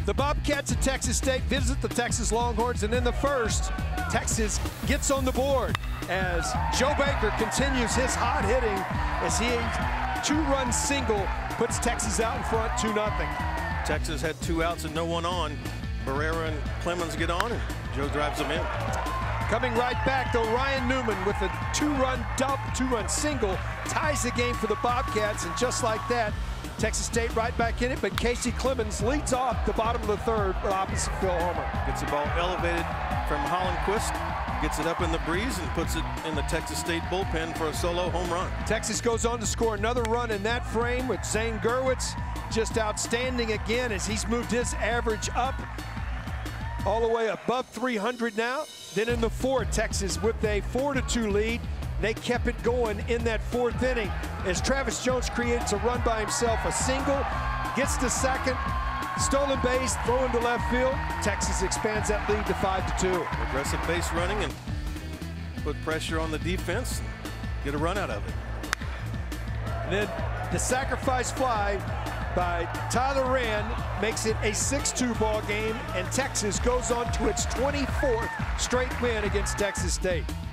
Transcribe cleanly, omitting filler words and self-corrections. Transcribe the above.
The Bobcats of Texas State visit the Texas Longhorns, and in the first, Texas gets on the board as Joe Baker continues his hot hitting as he two-run single puts Texas out in front 2-0. Texas had 2 outs and no one on. Barrera and Clemens get on, and Joe drives them in. Coming right back, though, Ryan Newman with a two-run single ties the game for the Bobcats, and just like that, Texas State right back in it, but Casey Clemens leads off the bottom of the third with opposite field homer. Gets the ball elevated from Hollenquist, gets it up in the breeze and puts it in the Texas State bullpen for a solo home run. Texas goes on to score another run in that frame with Zane Gerwitz, just outstanding again as he's moved his average up all the way above 300 now. Then in the fourth, Texas with a 4-2 lead. They kept it going in that fourth inning as Travis Jones creates a run by himself, a single, gets to second, stolen base, throw into left field. Texas expands that lead to 5-2. Aggressive base running and put pressure on the defense, get a run out of it. And then the sacrifice fly by Tyler Rand makes it a 6-2 ball game, and Texas goes on to its 24th straight win against Texas State.